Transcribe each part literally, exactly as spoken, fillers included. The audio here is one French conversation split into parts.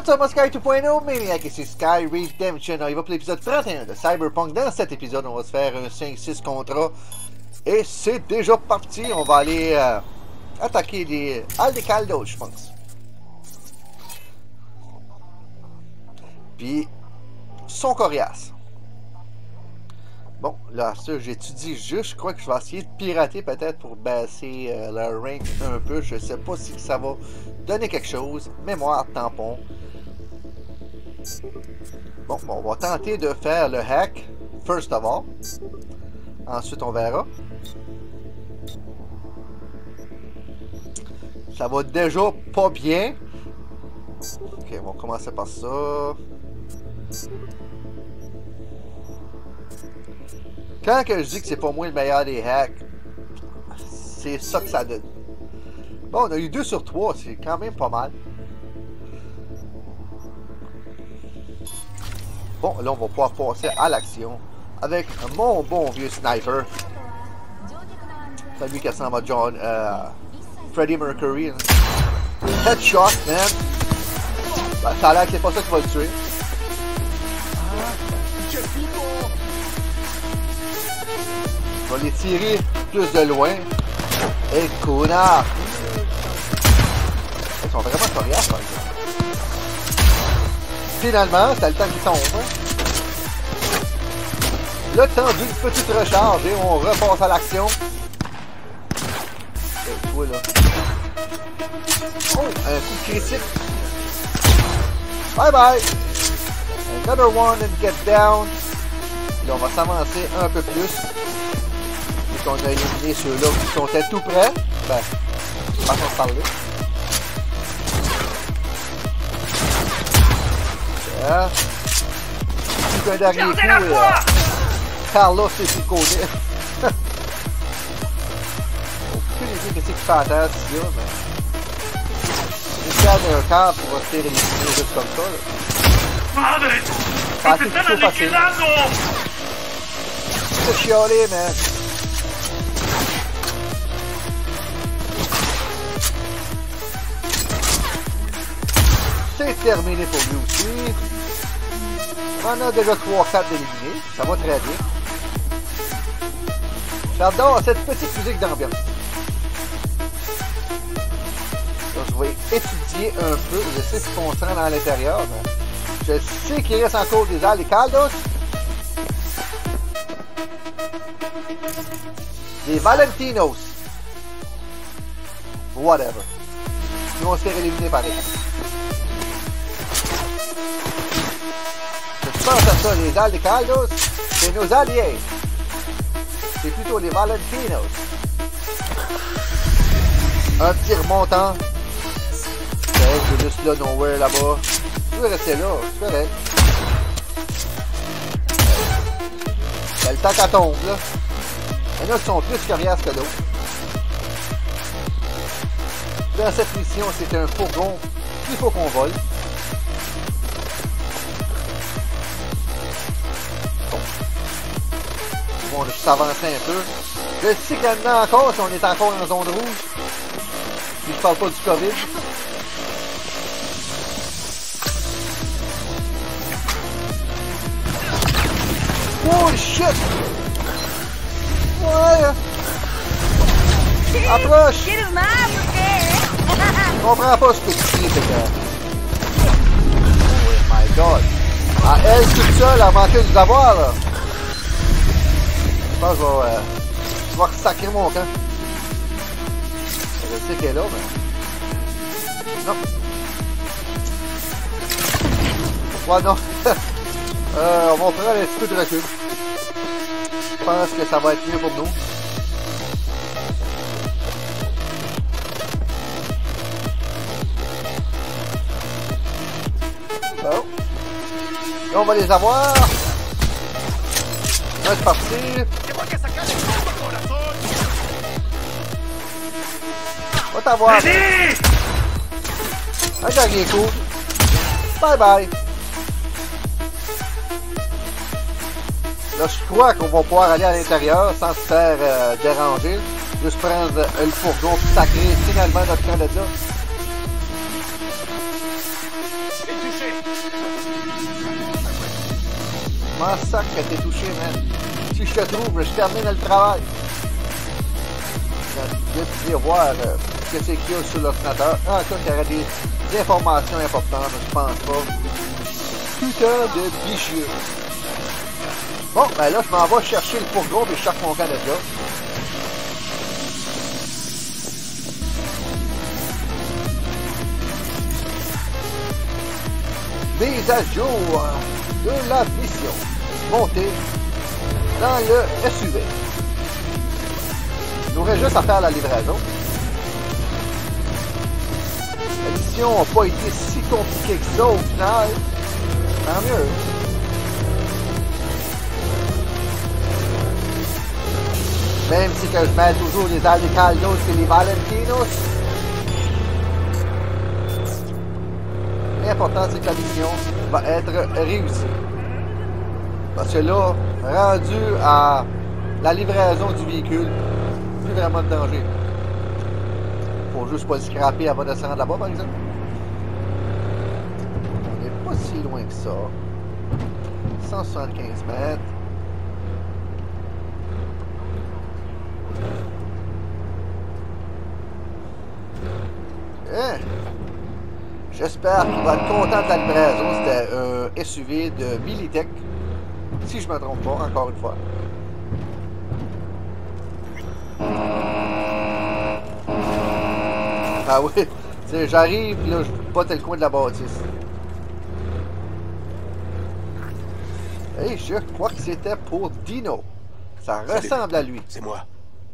What's up, moi Sky deux point zéro, Maniac, et c'est Sky Redemption. On y va pour l'épisode trente et un de Cyberpunk. Dans cet épisode, on va se faire un cinq six contrat. Et c'est déjà parti. On va aller euh, attaquer les Aldecaldos, je pense. Puis, son coriace. Bon, là, ça, j'étudie juste. Je crois que je vais essayer de pirater peut-être pour baisser euh, le rank un peu. Je sais pas si ça va donner quelque chose. Mémoire, tampon. Bon, bon, on va tenter de faire le hack, first of all. Ensuite, on verra. Ça va déjà pas bien. Ok, on va commencer par ça. Quand que je dis que c'est pas moi le meilleur des hacks, c'est ça que ça donne. Bon, on a eu deux sur trois, c'est quand même pas mal. Bon, là, on va pouvoir passer à l'action avec mon bon vieux sniper. C'est lui qui ressemble à John, euh, Freddie Mercury. Hein. Headshot, man. Ben, ça a l'air que c'est pas ça qui va le tuer. Je vais les tirer plus de loin. Et connard! Ils sont vraiment coriaces, par exemple. Finalement, c'est le temps qui tombe. Hein? Le temps d'une petite recharge et on repasse à l'action. Et toi, là. Oh, un coup critique. Bye bye! Another one and get down. Là, on va s'avancer un peu plus. On a éliminé ceux-là qui sont tout près. Ben, façon de parler. Yeah. Puis un dernier coup, euh, Carlos est sur le côté. Aucune idée qu'est-ce qu'il fait à terre ici, là, mais... J'ai fait un câble pour rester éliminé juste comme ça, là. Ça, c'est plutôt facile. C'est chialé, man. C'est terminé pour lui aussi. On a déjà trois quatre d'éliminés. Ça va très bien. J'adore cette petite musique d'ambiance. Je vais étudier un peu. Je sais ce qu'on sent dans l'intérieur. Je sais qu'il reste encore des Aldecaldos. Des Valentinos. Whatever. Ils vont se faire éliminer pareil. Je pense à ça, les Aldecaldos, c'est nos alliés. C'est plutôt les Valentinos. Un petit remontant. C'est juste là, nowhere là-bas. Tu veux rester là, c'est correct. C'est le temps qu'elle tombe, là. Il y en a qui sont plus coriaces que d'autres. Dans cette mission, c'est un fourgon qu'il faut qu'on vole. On va juste avancer un peu. Je sais qu'il y en a encore si on est encore en zone rouge. Puis je parle pas du COVID. Oh shit! Ouais! Approche! Je comprends pas ce que tu dis, c'est que... Oh my god! Ah, elle toute seule a manqué de nous avoir, là! Je pense que je vais, euh, je vais ressacrer mon camp. Je sais qu'elle est là, mais... Non. Ouais, non. euh, on va prendre un petit peu de recul. Je pense que ça va être mieux pour nous. Bon. Là, on va les avoir. Là, c'est parti. Va t'avoir. Un dernier coup. Bye bye. Là, je crois qu'on va pouvoir aller à l'intérieur sans se faire euh, déranger. Juste prendre euh, le fourgon et sacrer finalement notre candidat. Je m'en sac que t'es touché, man. Si je te trouve, je termine le travail. Je vais voir euh, ce que c'est qu'il y a sur l'ordinateur. Ah, ça, il y aurait des, des informations importantes, je pense pas. Putain de bicheux. Bon, ben là, je m'en vais chercher le fourgon et je cherche mon Canada. Mise à jour de la mission. Montée dans le S U V. Il aurait juste à faire la livraison. La mission n'a pas été si compliquée que ça au final. Tant mieux. Même si que je mets toujours les Alcaldos et les Valentinos. L'important c'est que la mission va être réussie. Parce que là, rendu à la livraison du véhicule, plus vraiment de danger. Faut juste pas le scraper avant de se rendre là-bas, par exemple. On n'est pas si loin que ça. cent soixante-quinze mètres. Hein? J'espère qu'il va être content de la livraison. C'était un S U V de Militech. Si je me trompe pas, encore une fois. Ah oui, j'arrive, là, je botte le coin de la bâtisse. Hey, je crois que c'était pour Dino. Ça ressemble à lui. C'est moi.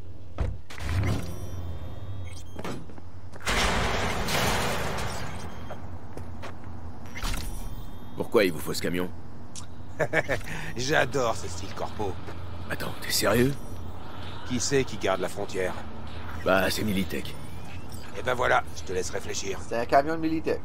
Pourquoi il vous faut ce camion? J'adore ce style corpo. Attends, t'es sérieux? Qui c'est qui garde la frontière? Bah, c'est Militech. Eh ben voilà, je te laisse réfléchir. C'est un camion de Militech.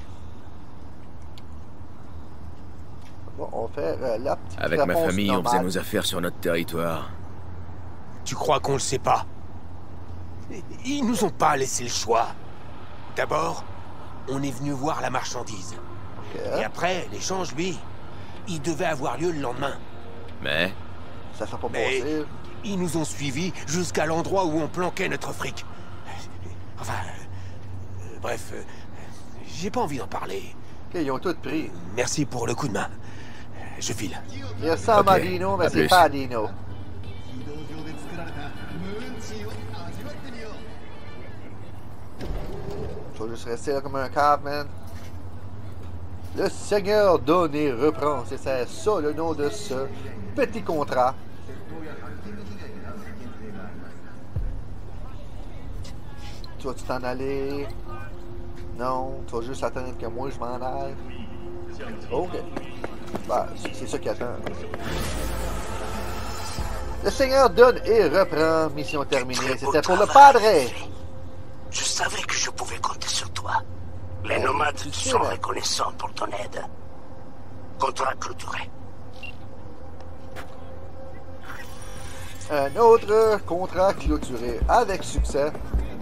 Bon, on fait euh, la petite Avec ma réponse famille, on normale. faisait nos affaires sur notre territoire. Tu crois qu'on le sait pas? Ils nous ont pas laissé le choix. D'abord, on est venu voir la marchandise. Okay. Et après, l'échange, lui, il devait avoir lieu le lendemain. Mais... Ça sera pas Mais possible. ils nous ont suivis jusqu'à l'endroit où on planquait notre fric. Enfin... euh, bref, euh, j'ai pas envie d'en parler. Ok, ils ont tout pris. Merci pour le coup de main. Je file. Il ressemble Ok, à Dino, mais à c'est plus. pas Dino. Je vais juste rester là comme un cave, man. Le Seigneur donne et reprend. C'est ça, ça le nom de ce petit contrat. Tu vas-tu t'en aller? Non, tu vas juste attendre que moi je m'en aille. Ok. Bah, c'est ça qui attend. Le Seigneur donne et reprend. Mission terminée. C'était pour le Padre. Je savais que je pouvais compter sur toi. Les nomades te sont reconnaissants pour ton aide. Contrat clôturé. Un autre contrat clôturé avec succès.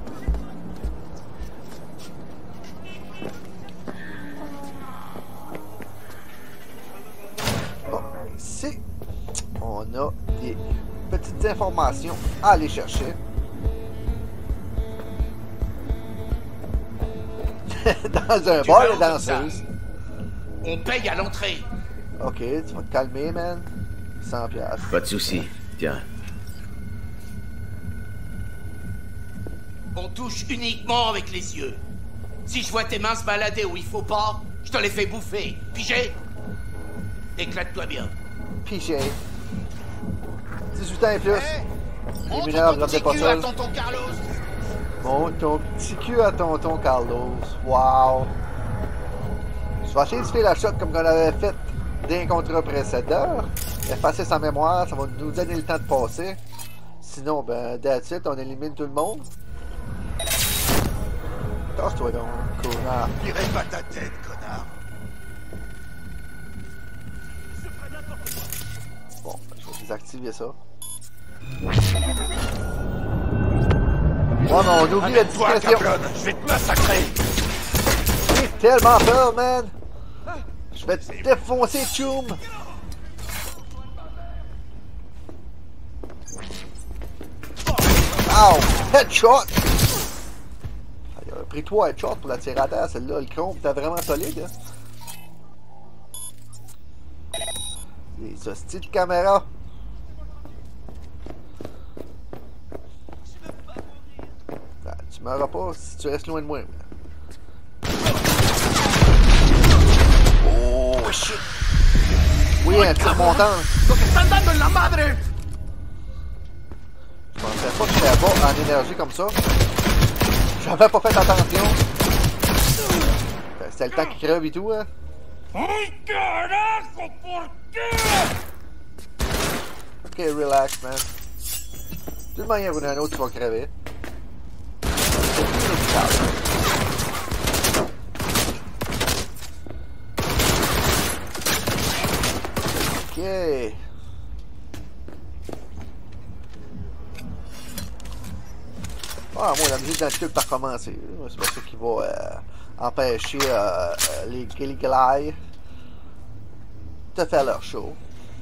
Bon, ici, on a des petites informations à aller chercher. Dans un Tu bar vas de où comme ça? danseuse. On paye à l'entrée. Ok, tu vas te calmer, man. cent piastres. Pas de soucis. Tiens. On touche uniquement avec les yeux. Si je vois tes mains se balader où il faut pas, je te les fais bouffer. Pigé? Éclate-toi bien. Pigé. dix-huit ans et plus. Hey, Les montre mineurs ton ne petit pas cul à seuls. tonton Carlos. Montre ton petit cul à tonton Carlos. Wow. Je vais essayer de faire la shot comme qu'on avait fait d'un contrat précédent. Effacer sa mémoire, ça va nous donner le temps de passer. Sinon, ben, that's it, on élimine tout le monde. Tasse-toi donc, connard. Tirez pas ta tête, connard. Bon, ben, je vais désactiver ça. Oh non, on oublie la Toi, discrétion. Capone, je vais te massacrer. J'ai tellement peur, man. Je vais te défoncer, Choum. Wow! Headshot! Il a pris trois headshots pour la tirer à terre, celle-là. Le chrome était vraiment solide. Hein? Les hosties de caméra. Ben, tu meuras pas si tu restes loin de moi. Oh shit! Oui, un tir montant. Je pensais pas que j'étais bas en énergie comme ça. J'avais pas fait attention. C'était le temps qui crève et tout, hein. Ok, relax, man. De toute manière ou d'une autre, tu vas crever. Ok. Ah, moi, la musique dans le club par commencer. C'est pas ça qui va euh, empêcher euh, euh, les Gilliglai de faire leur show.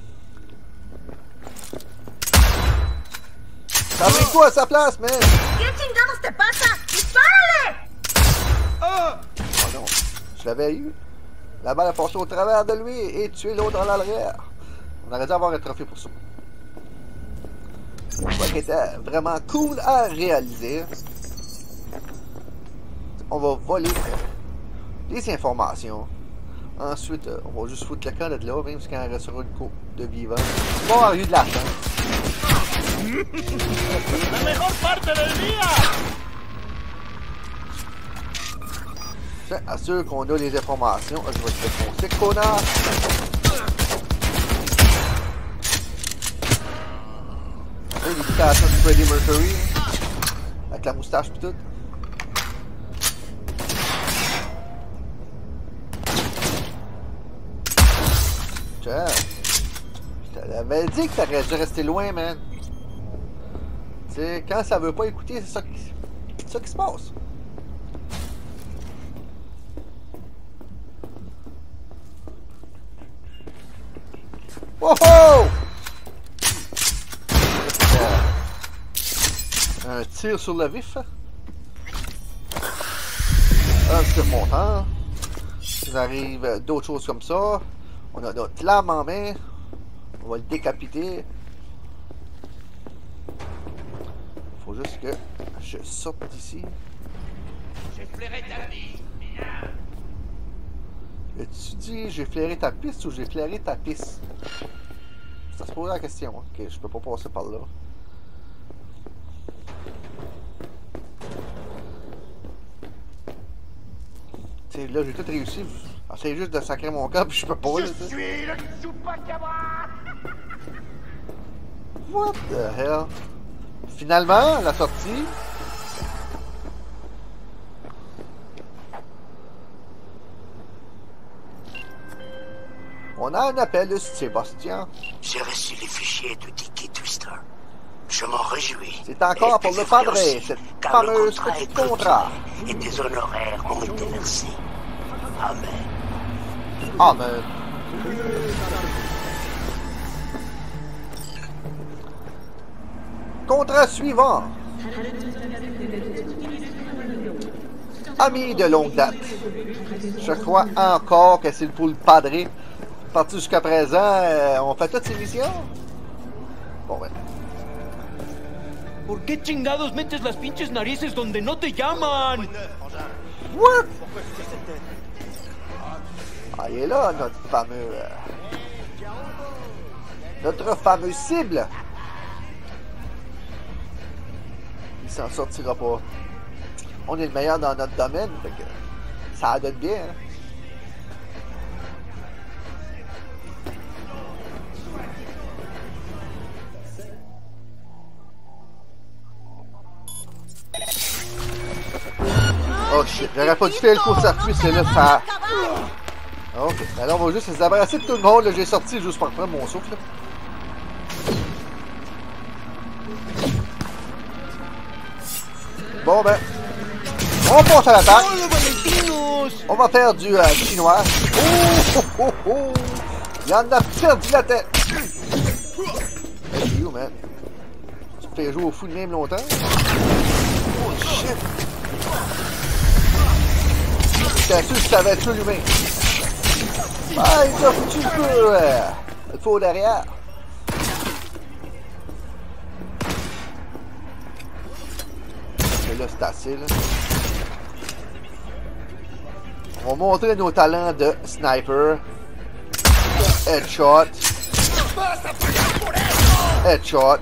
Ça a pris quoi à sa place, man? ¿Qué chingados te pasa? ¡Dispárale! Oh non, je l'avais eu. La balle a passé au travers de lui et tué l'autre dans l'arrière. On aurait dû avoir un trophée pour ça. Je crois qu'il était vraiment cool à réaliser. On va voler des informations. Ensuite, on va juste foutre le camp de là, même si quand il restera une coupe de vivants. On va avoir eu de la chance. La mejor parte del día! Tiens, assure qu'on a les informations. Je vais te défoncer, connard! L'imitation de Freddie Mercury avec la moustache pis tout. Tiens, je t'avais dit que t'aurais dû rester loin, man. Tu sais, quand ça veut pas écouter, c'est ça qui, c'est ça qui se passe. Wow! Un tir sur le vif. Un tir montant. Il arrive d'autres choses comme ça. On a notre lame en main. On va le décapiter. Faut juste que je sorte d'ici. J'ai flairé ta vie. Tu dis j'ai flairé ta piste ou j'ai flairé ta piste? Ça se pose la question. Ok, je peux pas passer par là. T'sais, là j'ai tout réussi. J'essaie juste de sacrer mon corps puis je peux pas. Là, Je suis le Chupacabra! What the hell? Finalement, la sortie. On a un appel de Sébastien. J'ai reçu les fichiers du Tiki Twister. Je m'en réjouis. C'est encore pour le padre, cette fameuse petite contrat. Et des honoraires ont été versés. Amen. Amen. Contrat suivant. Ami de longue date. Je crois encore que c'est pour le padre. Parti jusqu'à présent, euh, on fait toutes ces missions. Bon, ben. ¿Por qué chingados metes las pinches narices donde no te llaman? What? Ah, il est là, notre fameux... Euh, notre fameux cible. Il s'en sortira pas. On est le meilleur dans notre domaine, fait que ça donne bien, hein. Oh shit, j'aurais pas dû faire le court-circuit, c'est là, ça... Ok, alors on va juste se débarrasser de tout le monde, là, j'ai sorti juste pour prendre mon souffle, là. Bon ben, on passe à l'attaque. On va faire du euh, chinois. Oh, oh, oh, oh. Il en a perdu la tête. Hey, you, man. fait jouer au fou de même longtemps. Oh shit! J'étais sûr que ça avait tué l'humain. Ah, il t'a foutu le peu, ouais. Il faut derrière. Mais là, c'est assez, là. On va montrer nos talents de sniper. Headshot. Headshot.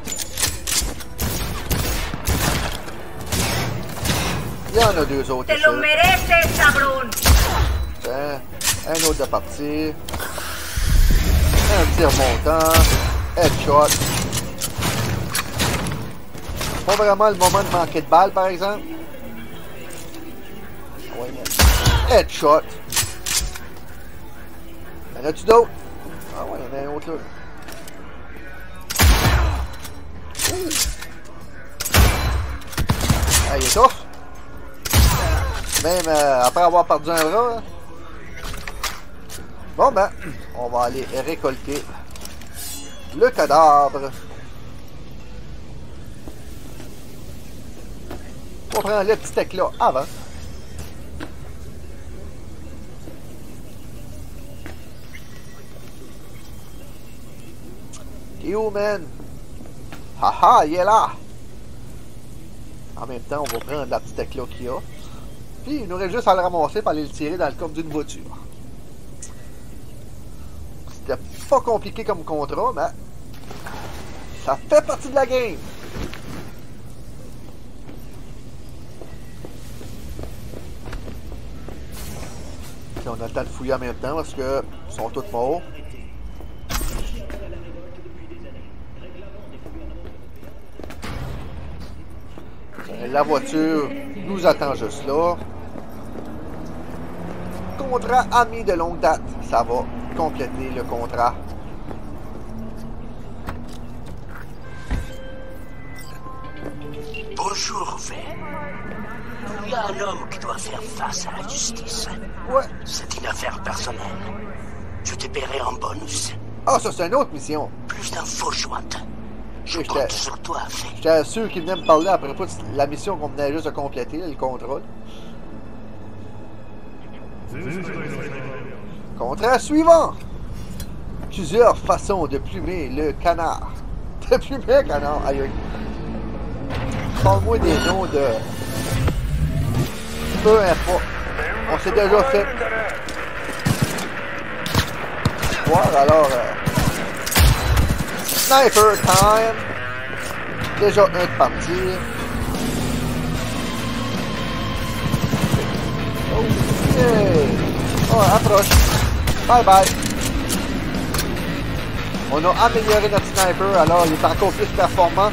Il y en a deux autres. Te lo mereces, cabrón. Tiens, un autre de partie. Un tir montant. Headshot. Pas vraiment le moment de manquer de balles, par exemple. Ouais, mais... Headshot. Y'en a-tu d'autres? Ah ouais, il y en a un autre là. Ouh. Ah, il est tough. Même euh, après avoir perdu un bras. Hein. Bon ben, on va aller récolter le cadavre. On prend le petit steak là avant. Il est où, man? Haha, il est là! En même temps, on va prendre la petite steak là qu'il y a. Puis il nous reste juste à le ramasser pour aller le tirer dans le coffre d'une voiture. C'était pas compliqué comme contrat, mais ça fait partie de la game. Puis on a le temps de fouiller en même temps parce que ils sont tous morts. La voiture nous attend juste là. Contrat ami de longue date. Ça va compléter le contrat. Bonjour, V. Il y a un homme qui doit faire face à la justice. Ouais. C'est une affaire personnelle. Je te paierai en bonus. Ah, ça c'est une autre mission. Plus d'infos jointes. Je Oui, compte j'étais- sur toi, V. J'étais sûr qu'il venait me parler à propos de la mission qu'on venait juste de compléter, le contrôle. Contrat suivant. Plusieurs façons de plumer le canard. De plumer le canard. Aïe aïe. Parle-moi des noms de... Peu importe. On s'est déjà fait. Voir alors... Euh... Sniper time. Déjà un de partir. Ok. Oh, approche. Bye bye. On a amélioré notre sniper, alors il est encore plus performant.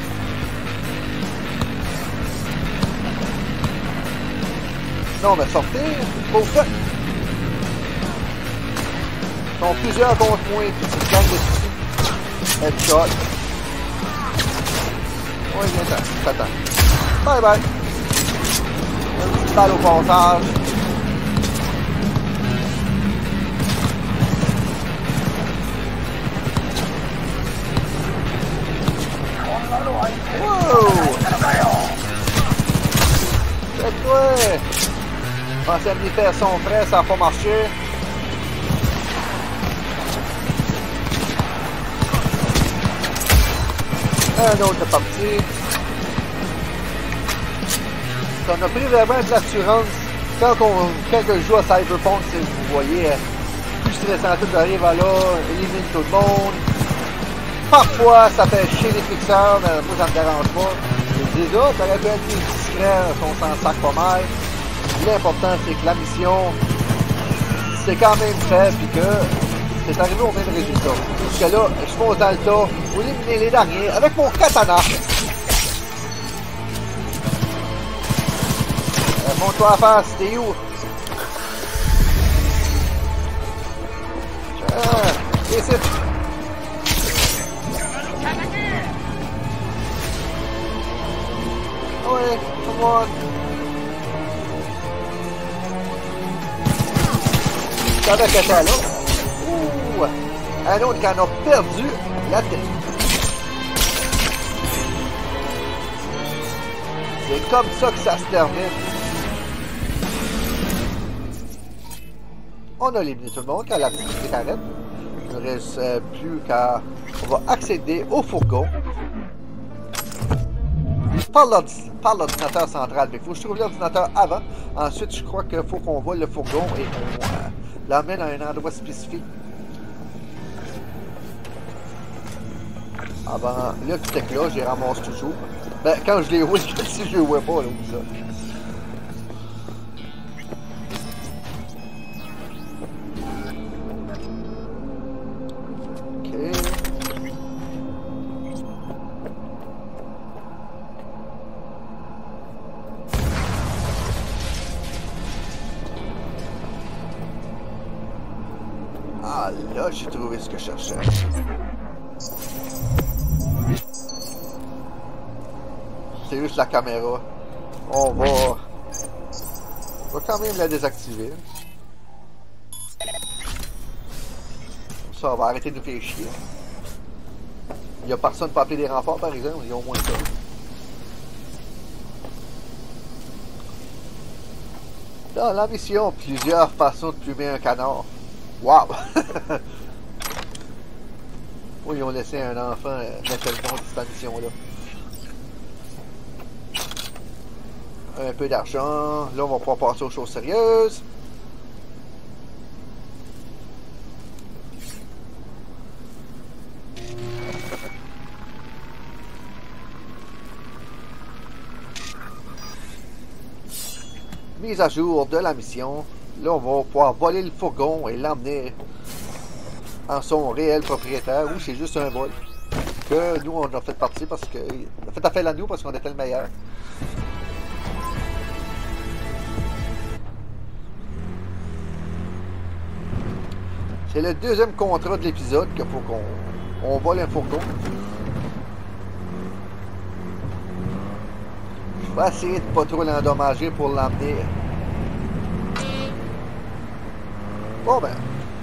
Non, mais sortez. Pas vous faites. Ils sont plusieurs contre moi, puis c'est une gang de soucis. Headshot. Oui, viens t'en, t'attends. Bye bye. Un petit balle au passage. Wow! C'est toi! Je pensais à me faire son frais, ça n'a pas marché. Un autre de parti. On a pris vraiment de l'assurance. Quand, on, quand je joue à Cyberpunk, si vous voyez, plus stressant tout arrive à là, élimine tout le monde. Parfois, ça fait chier les fixeurs, mais moi, ça me dérange pas. Je dis, oh, t'aurais pu être discret, on s'en sac pas mal. L'important, c'est que la mission, c'est quand même fait, puis que c'est arrivé au même résultat. Parce que là, je fonce dans le tas, pour éliminer les derniers, avec mon katana. Euh, montre-toi à face, t'es où? Ah, ici. Ouais, come on. Je savais qu'elle était là. Ouh, un autre qui en a perdu la tête. C'est comme ça que ça se termine. On a éliminé tout le monde quand la petite musique arrête. Il ne reste euh, plus qu'à... On va accéder au fourgon. Par l'ordinateur central. Mais il faut que je trouve l'ordinateur avant. Ensuite, je crois qu'il faut qu'on vole le fourgon et qu'on euh, l'emmène à un endroit spécifique. Avant, là, tout est là, j'y ramasse toujours. Ben, quand je les vois, si je les vois pas, là, où ça. Ah, là, j'ai trouvé ce que je cherchais. C'est juste la caméra. On va... On va quand même la désactiver. Ça, on va arrêter de nous faire chier. Il n'y a personne pour appeler des renforts, par exemple. Ils ont au moins ça. Dans la mission, plusieurs façons de plumer un canard. Wow! Oh, ils ont laissé un enfant euh, mettre le nom de cette mission-là. Un peu d'argent. Là, on va pouvoir passer aux choses sérieuses. Mise à jour de la mission. Là, on va pouvoir voler le fourgon et l'emmener en son réel propriétaire. Ou c'est juste un vol. Que nous, on a fait partie parce que... On a fait appel à nous parce qu'on était le meilleur. C'est le deuxième contrat de l'épisode qu'il faut qu'on on vole un fourgon. Je vais essayer de pas trop l'endommager pour l'emmener. Bon ben.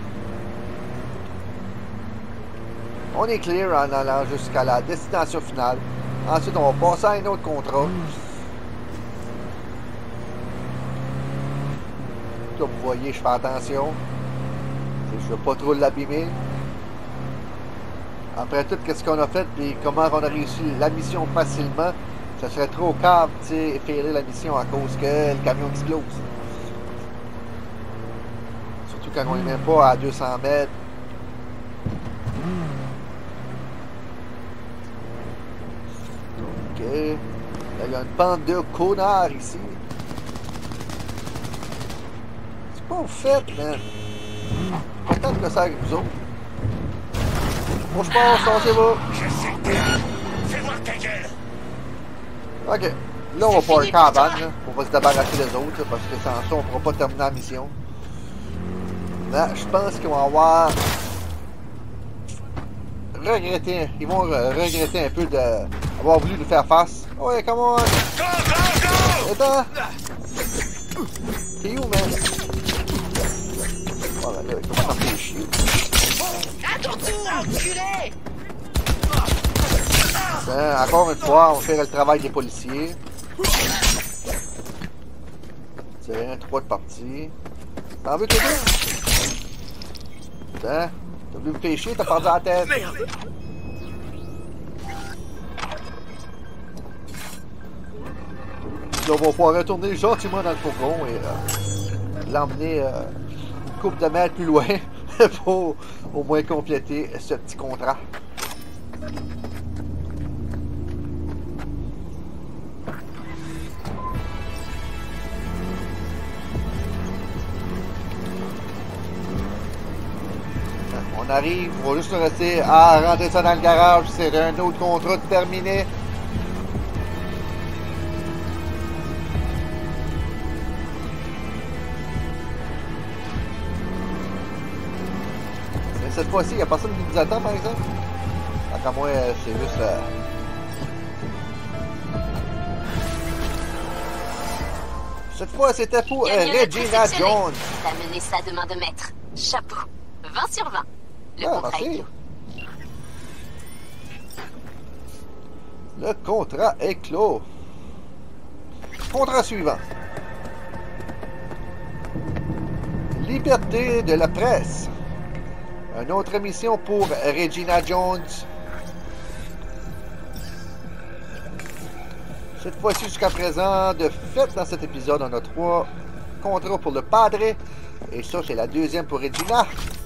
On est clear en allant jusqu'à la destination finale. Ensuite, on va passer à un autre contrat. Comme vous voyez, je fais attention. Je ne veux pas trop l'abîmer. Après tout, qu'est-ce qu'on a fait et comment on a réussi la mission facilement, ça serait trop calme, tu sais, faire la mission à cause que le camion explose. Surtout quand on n'est même pas à deux cents mètres. Ok. Là, il y a une bande de connards ici. C'est pas vous faites, man. Peut-être que ça avec vous autres. Bon, je pense, on s'y va. Fais voir ta gueule. Ok. Là, on va pas un cabane, là. On va se débarrasser des autres, là, parce que sans ça, on pourra pas terminer la mission. Là, je pense qu'ils vont avoir... regretter. Ils vont euh, regretter un peu d'avoir voulu nous faire face. Ouais, comment? Attends! T'es où, man? Oh là là, il commence à me faire chier. À ton tour, enculé! Tiens, encore une fois, on va faire le travail des policiers. Tiens, trois de partie. T'en veux que deux? Tiens, t'as voulu me faire chier, t'as perdu la tête. Merde! Là, on va pouvoir retourner gentiment dans le fourgon et euh, l'emmener euh, une couple de mètres plus loin pour au moins compléter ce petit contrat. On arrive, on va juste rester à rentrer ça dans le garage, c'est un autre contrat terminé. Mais cette fois-ci, il n'y a personne qui nous attend, par exemple. Donc à moi, c'est juste... Euh... Cette fois, c'était pour euh, Regina Jones. T'as mené ça de main de maître. Chapeau. vingt sur vingt. Le Ah, contrat est merci. clos. Le contrat est clos. Contrat suivant. Liberté de la presse. Une autre émission pour Regina Jones. Cette fois-ci, jusqu'à présent, de fait, dans cet épisode, on a trois contrats pour le Padre. Et ça, c'est la deuxième pour Regina.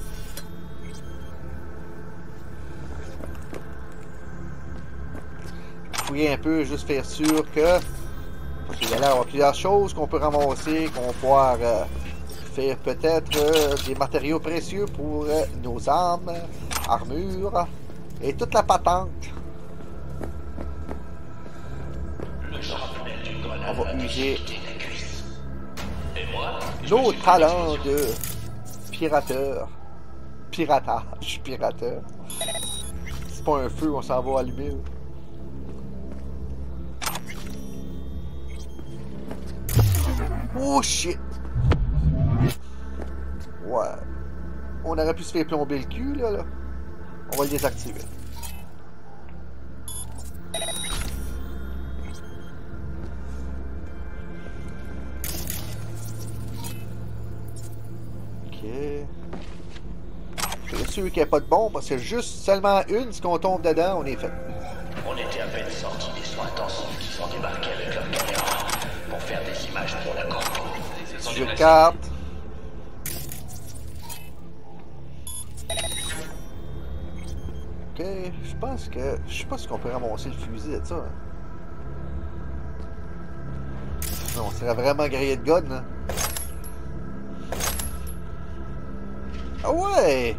Fouiller un peu, juste faire sûr que... Parce qu'il y a l'air d'avoir plusieurs choses qu'on peut ramasser, qu'on va pouvoir euh, faire peut-être euh, des matériaux précieux pour euh, nos armes, armures et toute la patente. On va user nos talents de pirateur. Piratage, pirateur. C'est pas un feu, on s'en va allumer. Oh shit! Ouais. On aurait pu se faire plomber le cul, là, là. On va le désactiver. Ok. Je suis sûr qu'il n'y a pas de bombe, parce que juste seulement une, si on tombe dedans, on est fait. On était à peine sortis des soins intensifs qui sont débarqués avec leur caméra pour faire des images pour la corpo. Jeu de cartes. Ok, je pense que... Je sais pas si on peut ramasser le fusil de ça. Hein. Non, on serait vraiment grillé de gun, hein. Ah ouais!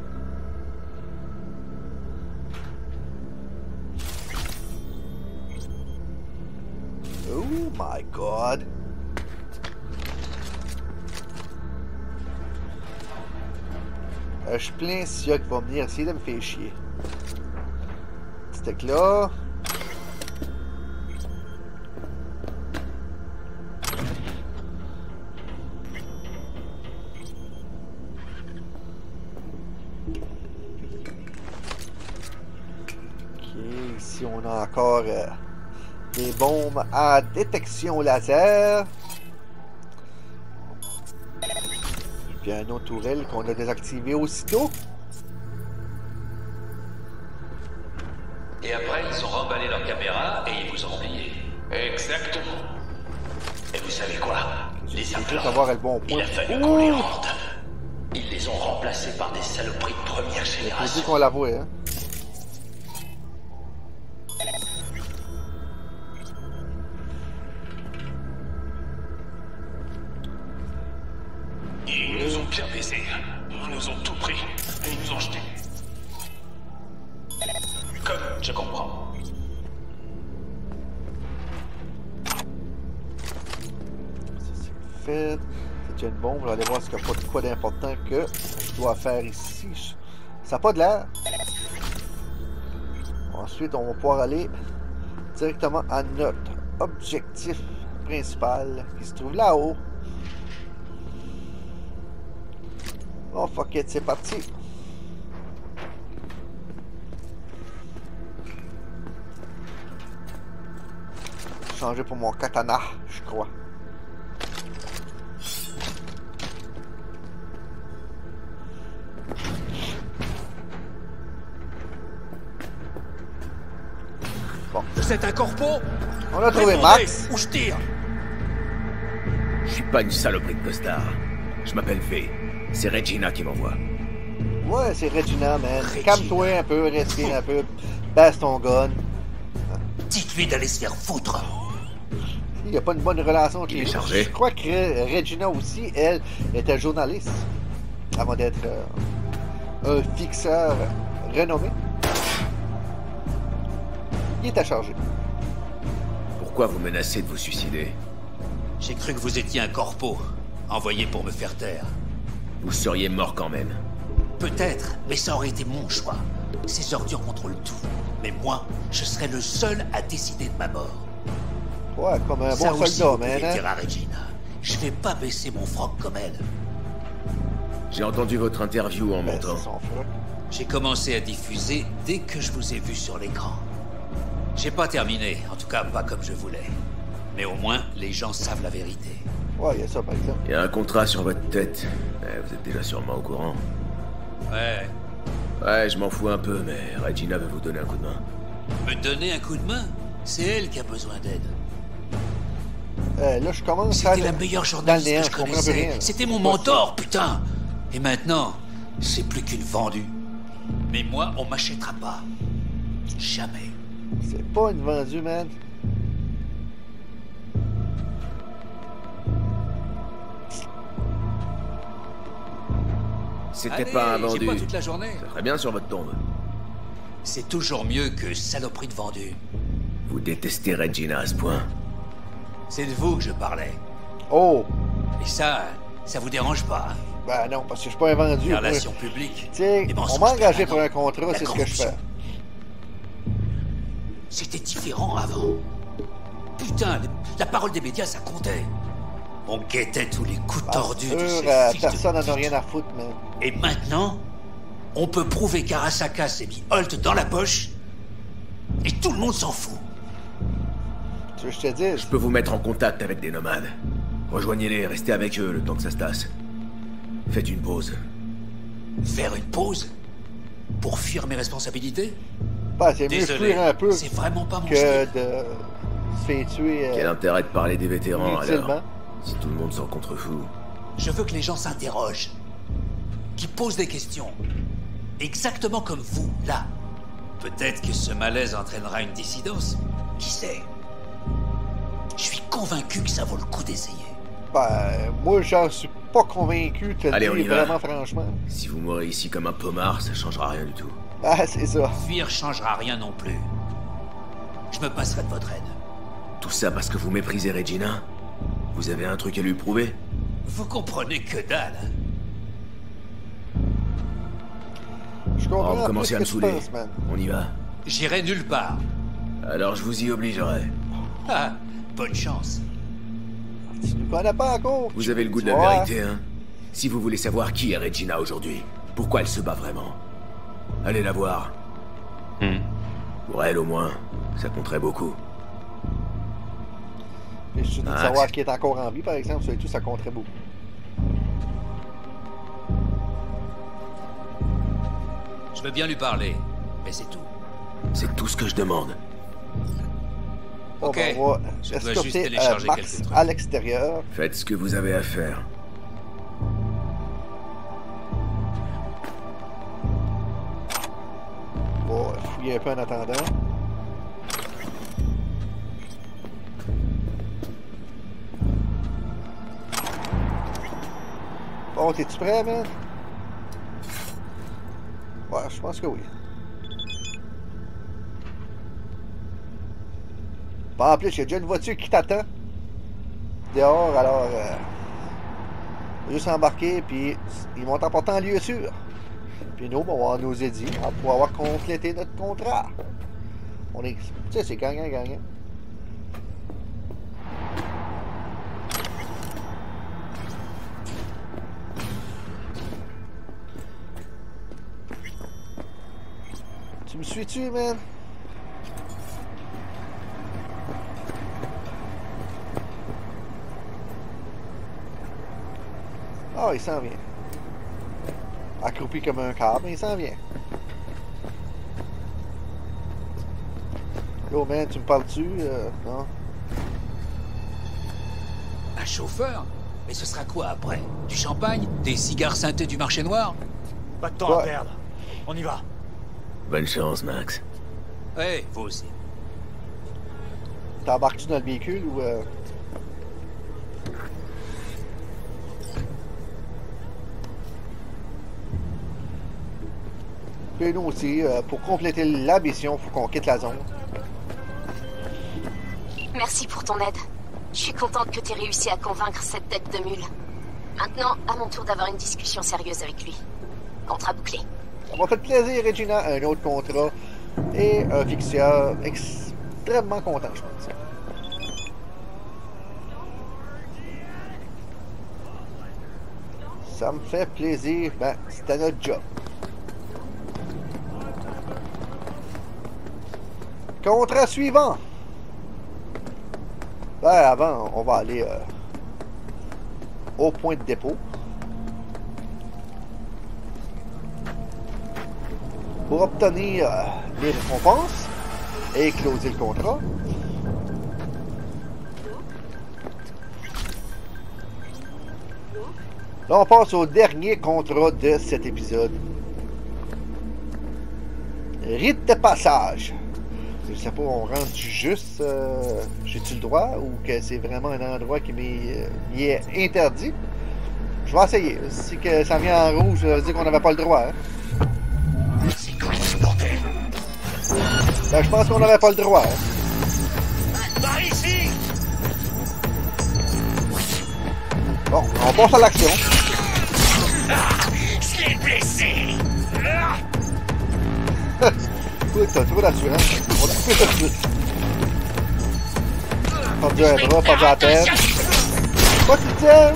Oh my god! Euh, je suis plein Sia qui va venir essayer de me faire chier. C'était là. Ok, ici on a encore euh, des bombes à détection laser. Puis un autre tourelle qu'on a désactivé aussitôt. Et après, ils ont remballé leur caméra et ils vous ont oublié. Exactement. Et vous savez quoi? Les implants, avoir le bon point. il a fallu qu'on les rende. Ils les ont remplacés par des saloperies de première Je génération. dis qu'on l'avoue, hein. Ils nous ont bien baisés. Ils nous ont tout pris. Et ils nous ont jetés. Comme je comprends. C'est fait. C'est une bombe. Je vais aller voir ce qu'il n'y a pas de quoi d'important que je dois faire ici. Ça n'a pas de l'air. Ensuite, on va pouvoir aller directement à notre objectif principal qui se trouve là-haut. Oh fuck it, c'est parti. Changer pour mon katana, je crois. Bon. Vous êtes un corpo? On a trouvé Répondez, Max. ou je tire. Je suis pas une saloperie de costard. Je m'appelle V. C'est Regina qui m'envoie. Ouais, c'est Regina, man. Regina. Calme-toi un peu, respire un peu. Baisse ton gun. Dites-lui d'aller se faire foutre. Il n'y a pas une bonne relation entre Il les est deux. chargé. Je crois que Re- Regina aussi, elle, était journaliste. Avant d'être euh, un fixeur renommé. Il était chargé. Pourquoi vous menacez de vous suicider? J'ai cru que vous étiez un corpo, envoyé pour me faire taire. Vous seriez mort quand même. Peut-être, mais ça aurait été mon choix. Ces ordures contrôlent tout. Mais moi, je serais le seul à décider de ma mort. Ouais, comme un Ça bon aussi, soldat, vous man. pouvez Hein? dire à Regina. Je vais pas baisser mon froc comme elle. J'ai entendu votre interview en Ben, montant. c'est son froc. J'ai commencé à diffuser dès que je vous ai vu sur l'écran. J'ai pas terminé, en tout cas pas comme je voulais. Mais au moins, les gens savent la vérité. Ouais, il y a ça par exemple. Il y a un contrat sur votre tête. Eh, vous êtes déjà sûrement au courant. Ouais. Ouais, je m'en fous un peu, mais Regina veut vous donner un coup de main. Me donner un coup de main? C'est elle qui a besoin d'aide. Euh, là, je commence à... C'était la meilleure journaliste néant, que je je comprends plus rien. connaissais. C'était mon mentor, putain. Et maintenant, c'est plus qu'une vendue. Mais moi, on m'achètera pas. Jamais. C'est pas une vendue, man. C'était Allez, pas un j'ai vendu. pas toute la journée. Ça ferait bien sur votre tombe. C'est toujours mieux que saloperie de vendu. Vous détestez Regina à ce point? C'est de vous que je parlais. Oh! Et ça, ça vous dérange pas? Ben non, parce que je suis pas un vendu. Les relations publiques. Tu sais, les on mensonges m'a engagé permanents, pour un contrat, la c'est ce que je fais. corruption. C'était différent avant. Putain, la parole des médias, ça comptait. On guettait tous les coups Ah, tordus de sûr, ces euh, fils de personne n'en a pute. rien à foutre, man. Et maintenant, on peut prouver qu'Arasaka s'est mis Holt dans la poche, et tout le monde s'en fout. Tu veux que je te dise? Je peux vous mettre en contact avec des nomades. Rejoignez-les, restez avec eux le temps que ça se tasse. Faites une pause. Faire une pause? Pour fuir mes responsabilités? Ben, c'est mieux Désolé, fuir un peu c'est vraiment pas mon que style. de se faire tuer euh, Quel intérêt de parler des vétérans inutilement. alors? Si tout le monde s'en contrefout. Je veux que les gens s'interrogent, qu'ils posent des questions. Exactement comme vous, là. Peut-être que ce malaise entraînera une dissidence. Qui sait? Je suis convaincu que ça vaut le coup d'essayer. Ben, moi, j'en suis pas convaincu, te le Allez, on dis y va. vraiment franchement. Si vous mourrez ici comme un pommard, ça changera rien du tout. Ah, c'est ça. Fuir changera rien non plus. Je me passerai de votre aide. Tout ça parce que vous méprisez Regina? Vous avez un truc à lui prouver? Vous comprenez que dalle, hein? Je Oh, comprends vous commencez plus à me ce que tu saouler. penses, man. On y va. J'irai nulle part. Alors je vous y obligerai. Ah, bonne chance. Tu ne connais pas encore. Vous avez le goût de la Ouais. vérité, hein? Si vous voulez savoir qui est Regina aujourd'hui, pourquoi elle se bat vraiment, allez la voir. Pour elle au moins, ça compterait beaucoup. Et je suis dit de Max. savoir qui est encore en vie, par exemple, ça et tout, ça compterait beaucoup. Je veux bien lui parler, mais c'est tout. C'est tout ce que je demande. Bon, Ok. ben, on va Je dois juste escorter euh, télécharger Max quelques trucs. à l'extérieur. Faites ce que vous avez à faire. On va fouiller un peu en attendant. Bon, t'es-tu prêt, man? Ouais, je pense que oui. Bon, en plus, il y a déjà une voiture qui t'attend. Dehors, alors... Euh, juste embarquer, puis ils vont t'emporter en lieu sûr. Puis nous, on va avoir nos édits pour avoir complété notre contrat. On est... Tu sais, c'est gagnant-gagnant. Tu me suis-tu, man? Ah, il s'en vient. Accroupi comme un câble, mais il s'en vient. Yo, man, tu me parles-tu? Euh, non? Un chauffeur? Mais ce sera quoi après? Du champagne? Des cigares synthés du marché noir? Pas de temps à Ouais. perdre. On y va. Bonne chance, Max. Ouais, vous aussi. T'embarques-tu dans le véhicule ou... Euh... Puis nous aussi, euh, pour compléter la mission, il faut qu'on quitte la zone. Merci pour ton aide. Je suis contente que tu aies réussi à convaincre cette tête de mule. Maintenant, à mon tour d'avoir une discussion sérieuse avec lui. Contrat bouclé. Ça m'a fait plaisir, Regina, un autre contrat et un fixeur extrêmement content, je pense. Ça me fait plaisir. Ben, c'était notre job. Contrat suivant. Ben, Ben, avant, on va aller euh, au point de dépôt. Pour obtenir euh, les récompenses et closer le contrat. Là, on passe au dernier contrat de cet épisode. Rite de passage. Je sais pas, on rentre juste... Euh, j'ai-tu le droit ou que c'est vraiment un endroit qui m'est euh, interdit? Je vais essayer. Si que ça vient en rouge, ça veut dire qu'on n'avait pas le droit. Hein? Ben, je pense qu'on n'avait pas le droit. Hein? Par ici! Bon, on passe à l'action. Je l'ai blessé! Écoute, t'as trop d'assurance. On va couper tout de suite. Perdu un bras, perdu la tête. Quoi tu tiens?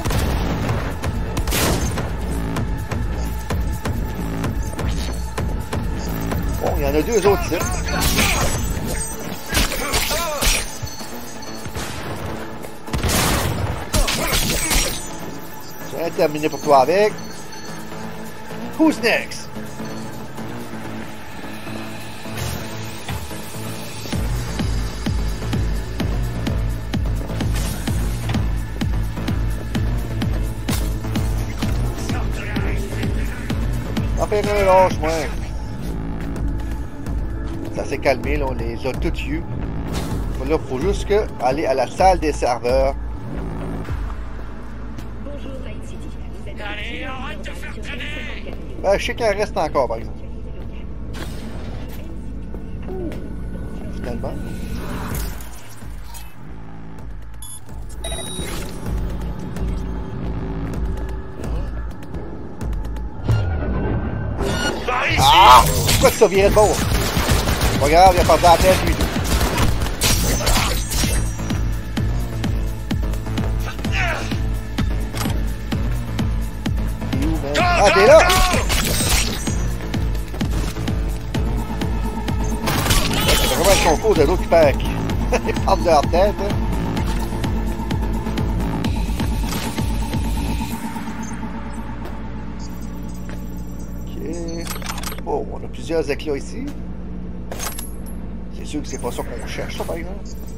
Bon, il y en a deux autres ici. J'ai terminé pour toi avec. Who's next? On fait un lâche, moi. Ça s'est calmé, là, on les a tous eus. Là, il faut juste que aller à la salle des serveurs. Allez, arrête de faire traîner! Ben, je sais qu'il en reste encore, par exemple. Finalement. Ah! Pourquoi que ça vient de bon? Pas grave, il a perdu la tête, lui. T'es où, man? Ah, t'es là! C'est vraiment le concours de l'autre qui perd. Ils perdent leur tête, hein. Oh, on a plusieurs éclats ici. C'est sûr que c'est pas ça qu'on cherche, ça, par exemple.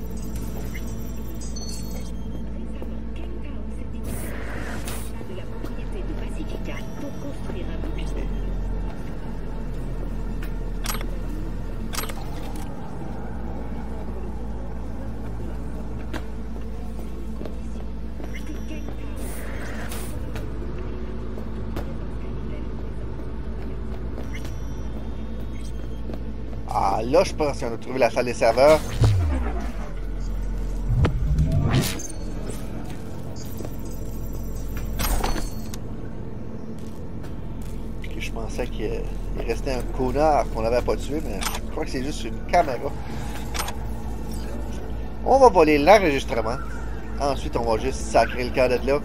Ah, là, je pense qu'on a trouvé la salle des serveurs. Et je pensais qu'il restait un connard qu'on n'avait pas tué, mais je crois que c'est juste une caméra. On va voler l'enregistrement. Ensuite, on va juste sacrer le cadre de là.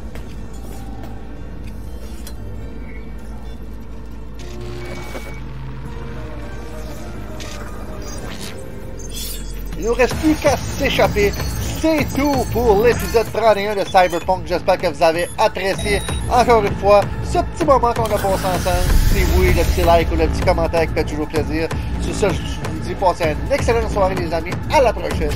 Il nous reste plus qu'à s'échapper. C'est tout pour l'épisode trente et un de Cyberpunk. J'espère que vous avez apprécié encore une fois ce petit moment qu'on a passé ensemble. Si oui, le petit like ou le petit commentaire qui fait toujours plaisir. Sur ça, je vous dis passez une excellente soirée les amis. À la prochaine.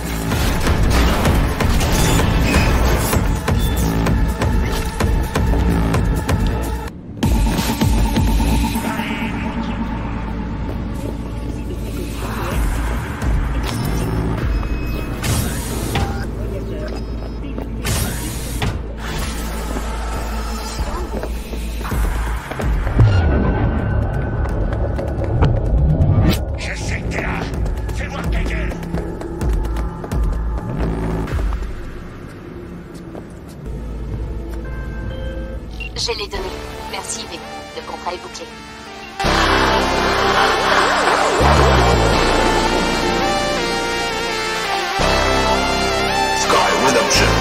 J'ai les données. Merci, V. Le contrat est bouclé. Sky Rhythm Ship.